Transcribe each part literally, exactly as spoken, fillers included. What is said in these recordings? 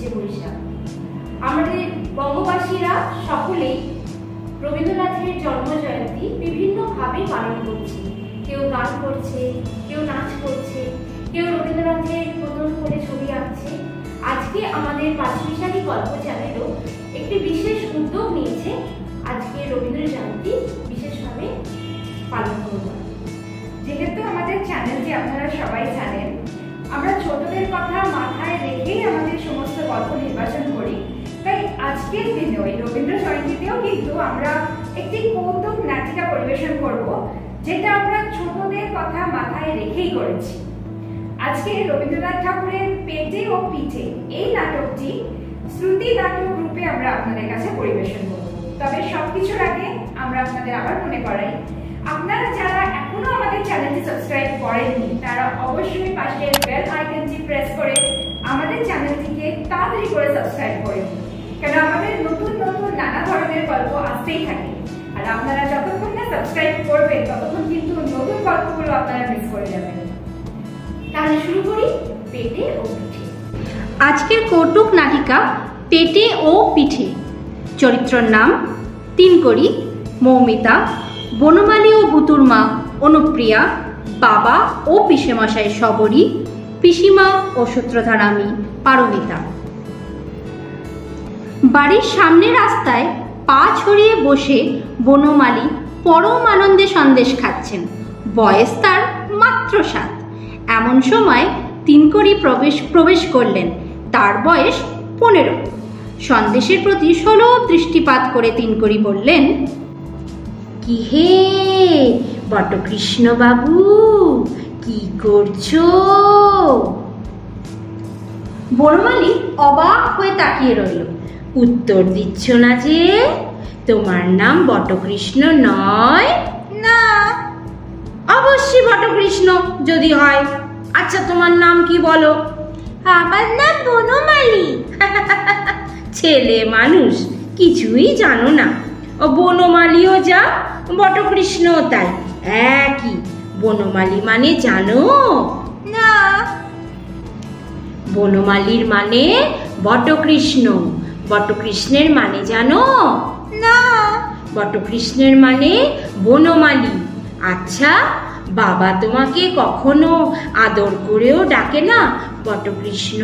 পঁচিশে বৈশাখ। আমাদের বঙ্গবাসীরা সকলেই রবীন্দ্রনাথের জন্ম জয়ন্তী বিভিন্নভাবে পালন করছে। কেউ গান করছে, কেউ নাচ করছে, কেউ রবীন্দ্রনাথের নতুন করে ছবি আঁকছে। আজকে আমাদের পাঁচমিশালী গল্প চ্যানেলও একটি বিশেষ উদ্যোগ নিয়েছে আজকে রবীন্দ্র জয়ন্তী বিশেষভাবে পালন করব। যেহেতু আমাদের চ্যানেলটি আপনারা সবাই জানেন, আমরা ছোটদের কথা মাথায় রেখেই আমাদের সমস্ত গল্প নির্বাচন করি, তাই আজকের দিনে ওই রবীন্দ্র জয়ন্তীতেও কিন্তু আমরা একটি কৌতুক নাটিকা পরিবেশন করব, যেটা আমরা ছোটদের কথা মাথায় রেখেই করেছি। আজকে রবীন্দ্রনাথ ঠাকুরের পেটে ও পিঠে এই নাটকটি শ্রুতি নাটক রূপে আমরা আপনাদের কাছে পরিবেশন করব। তবে সবকিছুর আগে আমরা আপনাদের আবার মনে করাই, আপনারা যারা এখনো আমাদের চ্যানেলটি সাবস্ক্রাইব করেননি তারা অবশ্যই পাশের বেল আইকনটি প্রেস করে আমাদের চ্যানেলটিকে তাড়াতাড়ি করে সাবস্ক্রাইব করে দিন, কারণ আমাদের নতুন নতুন নানা ধরনের গল্প আসতেই থাকে। আর আপনারা যতক্ষণ না সাবস্ক্রাইব করবেন ততক্ষণ কিন্তু নতুন গল্পগুলো আপনারা মিস করে যাবেন। তাহলে শুরু করি পেটে ও পিঠে। আজকের কৌতুক নাটিকা পেটে ও পিঠে। চরিত্রের নাম তিনকড়ি, মৌমিতা, বনমালী ও বুতুর মা অনুপ্রিয়া, বাবা ও পিসেমশাই শবরী, পিসিমা ও সূত্রধারামী পারমিতা। বাড়ির সামনে রাস্তায় পা ছড়িয়ে বসে বনমালী পরম আনন্দে সন্দেশ খাচ্ছেন। বয়স তার মাত্র সাত। এমন সময় তিনকড়ি প্রবেশ প্রবেশ করলেন। তার বয়স পনেরো। সন্দেশের প্রতি সুলভ দৃষ্টিপাত করে তিনকড়ি বললেন, কি হে বটকৃষ্ণ বাবু, কি করছো? বনমালী অবাক হয়ে তাকিয়ে রইল। উত্তর দিচ্ছ না যে? তোমার নাম বটকৃষ্ণ নয়? না। অবশ্যই বটকৃষ্ণ যদি হয়। আচ্ছা, তোমার নাম কি বলো? আমার নাম বনমালী। ছেলে মানুষ, কিছুই জানো না। ও বনমালীও যা, বটকৃষ্ণ তাই, একই। বনমালী মানে জানো না? বনমালীর মানে বটকৃষ্ণ। বটকৃষ্ণের মানে জানো না? বটকৃষ্ণের মানে বনমালী। আচ্ছা, বাবা তোমাকে কখনো আদর করেও ডাকে না বটকৃষ্ণ?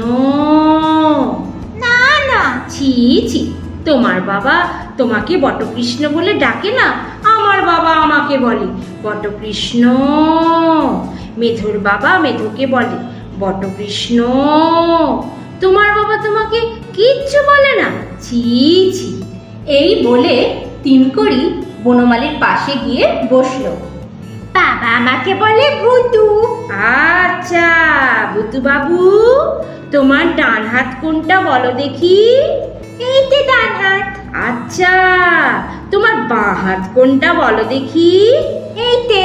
না না। ছি ছি, তোমার বাবা তোমাকে বটকৃষ্ণ বলে ডাকে না? আমার বাবা আমাকে বলে বটকৃষ্ণ। মেধুর বাবা মেধুকে বলে বটকৃষ্ণ। তোমার বাবা তোমাকে কিচ্ছু বলে না? ছি ছি। এই বলে তিনকড়ি বনমালীর পাশে গিয়ে বসলো। বাবা আমাকে বলে ভুতু। আচ্ছা ভুতু বাবু, তোমার ডান হাত কোনটা বলো দেখি? এইতে ডান হাত। আচ্ছা, তোমার বাঁ হাত কোনটা বলো দেখি? এইতে।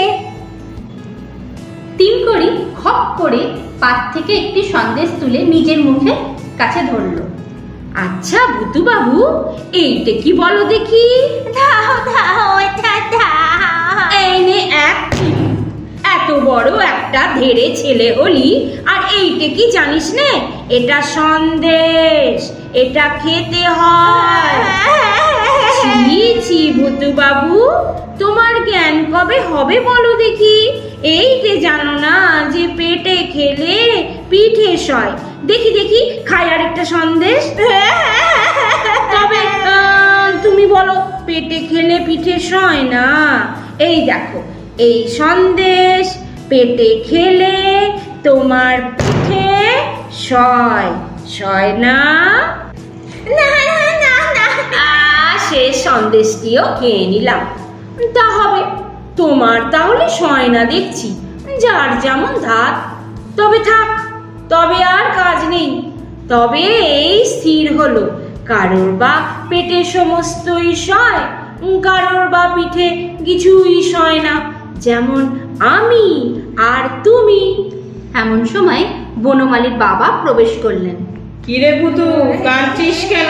তিনকড়ি খপ করে পাত থেকে একটি সন্দেশ তুলে নিজের মুখে কাছে ধরল। আচ্ছা ভুতু বাবু, এইটা কি বলো দেখি? দাও দাও, এটা দাও। এই নে এক। এত বড় একটা ধেড়ে ছেলে হলি আর এইটা কি জানিস না? এটা সন্দেশ, এটা খেতে হয়। ছি ছি ভুতু বাবু, তোমার জ্ঞান কবে হবে বলো দেখি? এইটা জানো না যে পেটে খেলে পিঠে সয়? দেখি দেখি, খাই আর একটা সন্দেশ। তবে তুমি বলো পেটে খেলে পিঠে সয় না? এই দেখো, এই সন্দেশ পেটে খেলে তোমার পিঠে সয়, সয় না? না না না না। সে সন্দেশটিও খেয়ে নিলাম। তা হবে, তোমার তাহলে সয় না দেখছি। যার যেমন ধাত। তবে থাক, তবে আর কাজ নেই। তবে এই স্থির হলো, কারোর বা পেটে সমস্তই সয়, কারোর বা পিঠে কিছুই সয় না, যেমন আমি আর তুমি। এমন সময় বনমালীর বাবা প্রবেশ করলেন। কিরে ভুতু, কাঁদছিস কেন?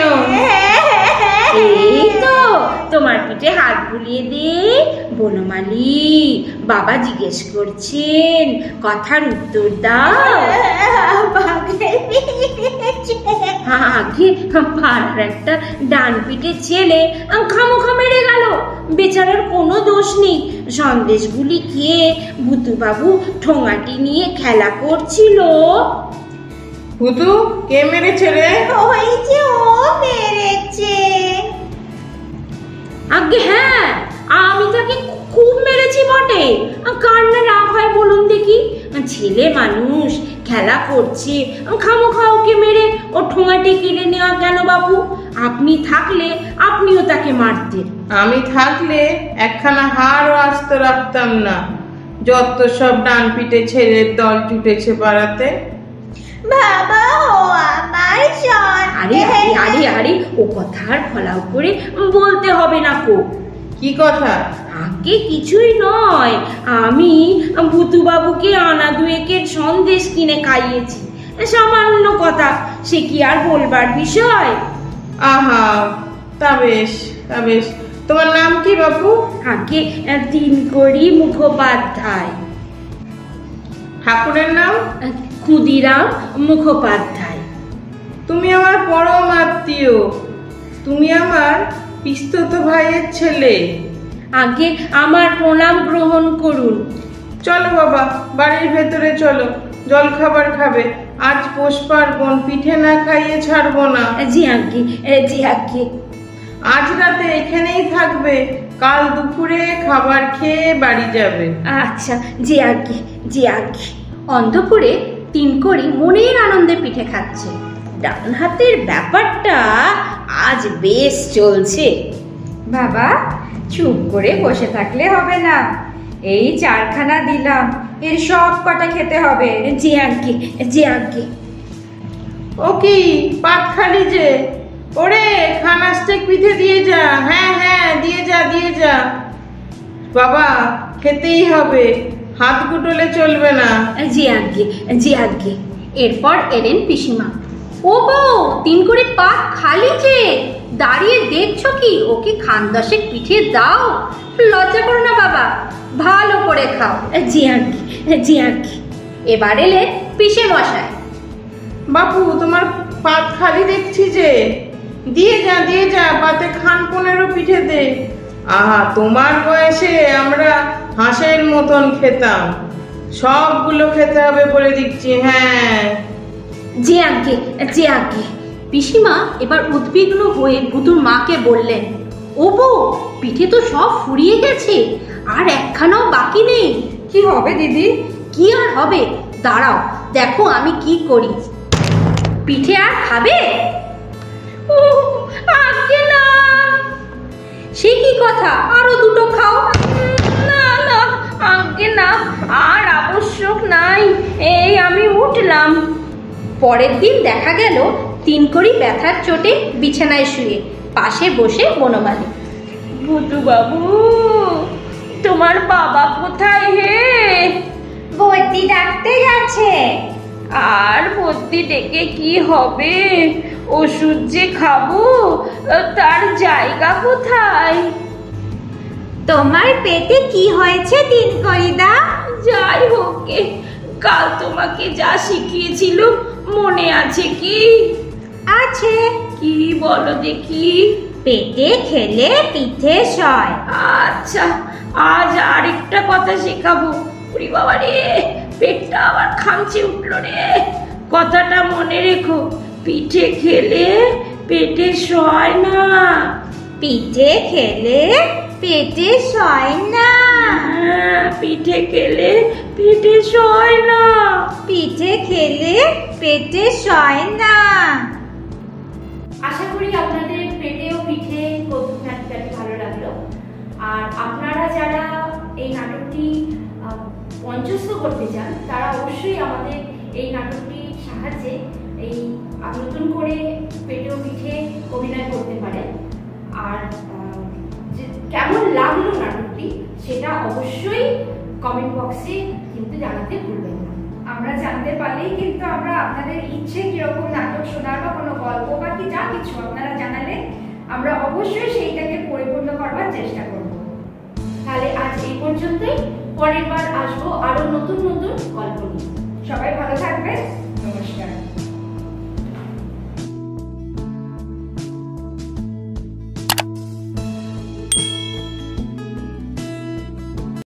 এই তো তোমার পিঠে হাত বুলিয়ে দে বনমালী, বাবা জিজ্ঞেস করছেন, কথার উত্তর দাও। আগে পাড়ার একটা ডান পিঠে ছেলে খামোখা মেরে গেল। বেচারার কোনো দোষ নেই। সন্দেশগুলি খেয়ে ভুতুবাবু ঠোঙাটি নিয়ে খেলা করছিল। ভুতু, কে মেরেছে রে? ওই যে ও মেরেছে। আগে হ্যাঁ, আমি তাকে খুব মেরেছি বটে। কার না রাগ হয় বলুন দেখি? ছেলে মানুষ খেলা করছে, খামোখা ওকে মেরে ও ঠোঙাটি কেড়ে নেওয়া কেন বাবু? আপনি থাকলে আপনিও তাকে মারতেন। আমি থাকলে একখানা হাড়ও আস্ত রাখতাম না। যত সব ডান পিঠে ছেলের দল জুটেছে পাড়াতে। বাবা ও আমার সন। আরে আরে আরে আরে ও কথা আর ফলাও করে বলতে হবে না কো। কি কথা? আগে কিছুই নয়, আমি ভুতুবাবুকে আনা দুয়েকের সন্দেশ কিনে খাইয়েছি। সামান্য কথা, সে কি আর বলবার বিষয়? আহা, তা বেশ তা বেশ। তোমার নাম কি বাপু? আগে তিন করি মুখোপাধ্যায়। ঠাকুরের নাম? ক্ষুদিরাম মুখোপাধ্যায়। তুমি আমার পরম আত্মীয়। তুমি আমার পিস্তত ভাইয়ের ছেলে। আগে আমার প্রণাম গ্রহণ করুন। চলো বাবা, বাড়ির ভেতরে চলো, জল খাবার খাবে। আজ পৌষ পার্বণ, পিঠে না খাইয়ে ছাড়বো না। জি আগে জি আগে। আজ রাতে এখানেই থাকবে, কাল দুপুরে খাবার খেয়ে বাড়ি যাবে। আচ্ছা জি আগে জি আগে। অন্ধপুরে তিন করি মনের আনন্দে পিঠে খাচ্ছে। ডান হাতের ব্যাপারটা আজ বেশ চলছে। বাবা, চুপ করে বসে থাকলে হবে না। এই চারখানা দিলাম, এর সব কটা খেতে হবে। জি আগে জি আগে। ও কি পাত খালি যে? ওরে খানাস্টেক পিঠে দিয়ে যা। হ্যাঁ হ্যাঁ দিয়ে যা দিয়ে যা। বাবা, খেতেই হবে, হাত গুটলে চলবে না। জি আগে জি আগে। এরপর এলেন পিসিমা। ও বউ, তিন করে পাত খালি যে, দাঁড়িয়ে দেখছো কি? ওকে খান দশেক পিঠে দাও। লজ্জা করো না বাবা, ভালো করে খাও। জি আগে জি আগে। এবার এলে পিসে মশাই। বাপু, তোমার পাত খালি দেখছি যে, দিয়ে যা দিয়ে যা, পাতে খান পনেরো পিঠে দে। আহা, তোমার বয়সে আমরা হাঁসের মতন খেতাম, সবগুলো খেতে হবে বলে দিচ্ছি। হ্যাঁ যে আগে যে আগে। পিসিমা এবার উদ্বিগ্ন হয়ে ভুতুর মাকে বললেন, ও বউ, পিঠে তো সব ফুরিয়ে গেছে, আর একখানাও বাকি নেই। কি হবে দিদি? কি আর হবে, দাঁড়াও দেখো আমি কি করি। পিঠে আর খাবে? ও আগে না। সে কি কথা, আরো দুটো খাও। না না আগে না, আর আবশ্যক নাই, এই আমি উঠলাম। পরের দিন দেখা গেল তিন কড়ি ব্যথার চোটে বিছানায় শুয়ে, পাশে বসে বনমালী। ভুতু বাবু, তোমার বাবা কোথায় হে? ভর্তি ডাকতে গেছে। আর ভর্তি ডেকে কি হবে? ওষুধ যে খাবো, তার জায়গা কোথায়? তোমার পেটে কি হয়েছে তিন করিদা? যাই হোক গে, কাল তোমাকে যা শিখিয়েছিল মনে আছে কি? আছে। কি বলো দেখি? পেটে খেলে পিঠে সয়। আচ্ছা, আজ আরেকটা কথা শেখাবো। ওরে বাবা রে, পেটটা আবার খামচে উঠলো রে। কথাটা মনে রেখো, পিঠে খেলে পেটে সয় না। পিঠে খেলে পেটে সয় না। হ্যাঁ, পিঠে খেলে পেটে সয় না। পিঠে খেলে পেটে সয় না। আশা করি আপনাদের পেটে ও পিঠে কৌতুক নাটকটি ভালো লাগলো। আর আপনারা যারা এই নাটকটি মঞ্চস্থ করতে চান, তারা অবশ্যই আমাদের এই নাটকটির সাহায্যে এই নতুন করে পেটে ও পিঠে অভিনয় করতে পারেন। আর কেমন লাগলো নাটকটি সেটা অবশ্যই কমেন্ট বক্সে কিন্তু জানাতে ভুলবেন না। আমরা জানতে পারলেই কিন্তু আমরা আপনাদের ইচ্ছে কিরকম নাটক শোনার বা কোনো গল্প বা কি যা কিছু আপনারা জানালে আমরা অবশ্যই সেইটাকে পরিপূর্ণ করবার চেষ্টা করব। তাহলে আজ এই পর্যন্তই, পরের বার আসবো আরো নতুন নতুন গল্প নিয়ে। সবাই ভালো থাকবেন।